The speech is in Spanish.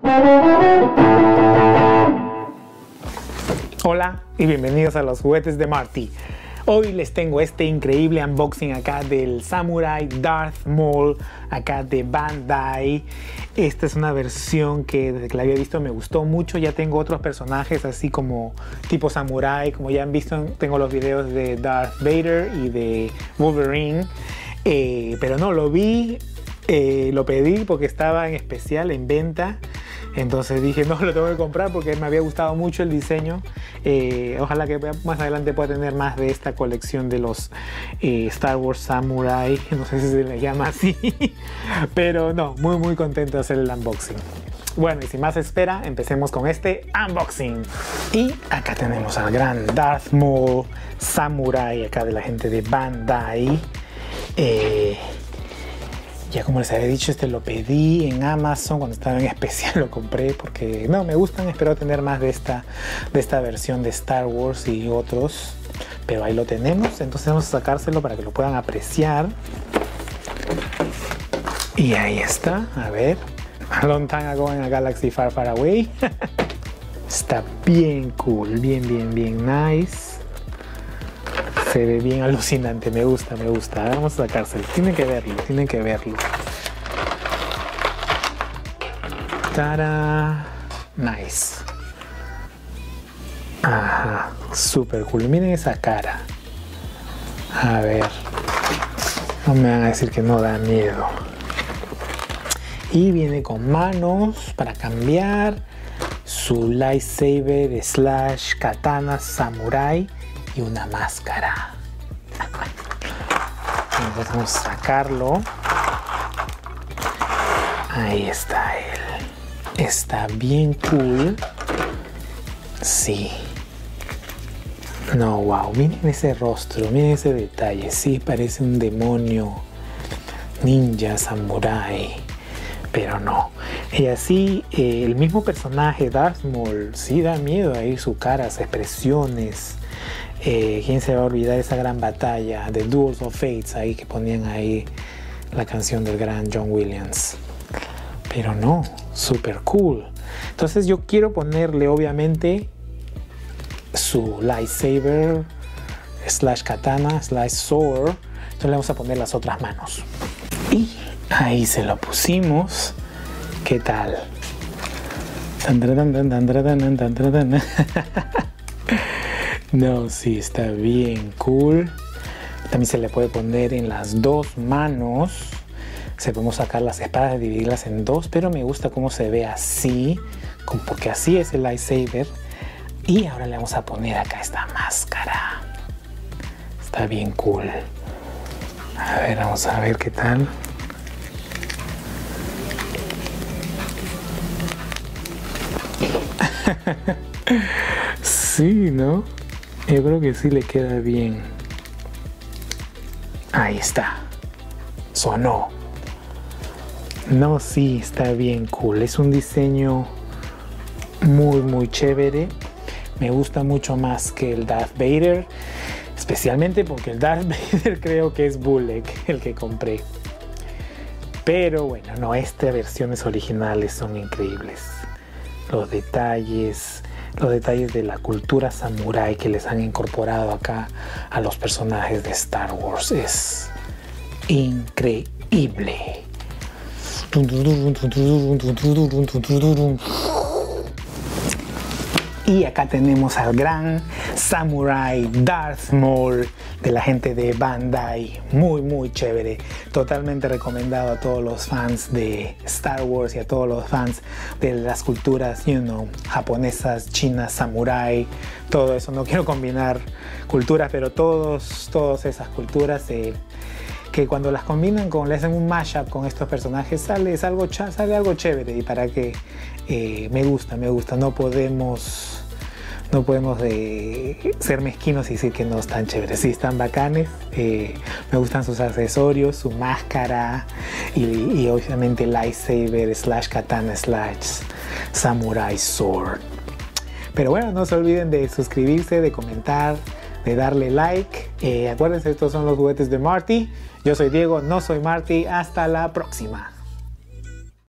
Hola y bienvenidos a los juguetes de Marty. Hoy les tengo este increíble unboxing acá del Samurai Darth Maul, acá de Bandai. Esta es una versión que desde que la había visto me gustó mucho. Ya tengo otros personajes así como tipo Samurai. Como ya han visto, tengo los videos de Darth Vader y de Wolverine. Pero no, lo vi, lo pedí porque estaba en especial, en venta. Entonces dije, no, lo tengo que comprar porque me había gustado mucho el diseño. Ojalá que más adelante pueda tener más de esta colección de los Star Wars Samurai. No sé si se le llama así. Pero no, muy contento de hacer el unboxing. Bueno, y sin más espera, empecemos con este unboxing. Y acá tenemos al gran Darth Maul Samurai, acá de la gente de Bandai. Ya como les había dicho, este lo pedí en Amazon cuando estaba en especial, lo compré porque no, me gustan, espero tener más de esta versión de Star Wars y otros, pero ahí lo tenemos. Entonces vamos a sacárselo para que lo puedan apreciar. Y ahí está, a ver, a long time ago in a galaxy far far away. Está bien cool, bien nice. Se ve bien alucinante, me gusta. Vamos a sacárselo. Tienen que verlo. ¡Tada! Nice. Ajá, super cool. Miren esa cara. A ver. No me van a decir que no da miedo. Y viene con manos para cambiar. Su lightsaber / katana samurai. Y una máscara. Entonces vamos a sacarlo. Ahí está él. Está bien cool. Sí. No, wow. Miren ese rostro. Miren ese detalle. Sí, parece un demonio. Ninja, samurái. Pero no. Y así, el mismo personaje, Darth Maul, sí da miedo ahí su cara, sus expresiones. ¿Quién se va a olvidar esa gran batalla de Duels of Fates ahí que ponían ahí la canción del gran John Williams? Pero no, super cool. Entonces yo quiero ponerle obviamente su lightsaber / katana / sword. Entonces le vamos a poner las otras manos. Y ahí se lo pusimos. ¿Qué tal? No, sí, está bien cool. También se le puede poner en las dos manos. Se podemos sacar las espadas y dividirlas en dos, pero me gusta cómo se ve así, porque así es el lightsaber. Y ahora le vamos a poner acá esta máscara. Está bien cool. A ver, vamos a ver qué tal. Sí, ¿no? Yo creo que sí le queda bien. Ahí está. Sonó. No, sí, está bien cool. Es un diseño muy chévere. Me gusta mucho más que el Darth Vader. Especialmente porque el Darth Vader creo que es Bullock, el que compré. Pero bueno, no, estas versiones originales son increíbles. Los detalles de la cultura samurái que les han incorporado acá a los personajes de Star Wars es increíble. Y acá tenemos al gran Samurai Darth Maul de la gente de Bandai. Muy chévere. Totalmente recomendado a todos los fans de Star Wars y a todos los fans de las culturas, japonesas, chinas, samurai, todo eso. No quiero combinar culturas, pero todas esas culturas que cuando las combinan, le hacen un mashup con estos personajes, sale algo chévere. Y para que me gusta. No podemos ser mezquinos y decir que no están chéveres. Sí, están bacanes. Me gustan sus accesorios, su máscara y obviamente lightsaber / katana / samurai sword. Pero bueno, no se olviden de suscribirse, de comentar, de darle like. Acuérdense, estos son los juguetes de Marty. Yo soy Diego, no soy Marty. Hasta la próxima.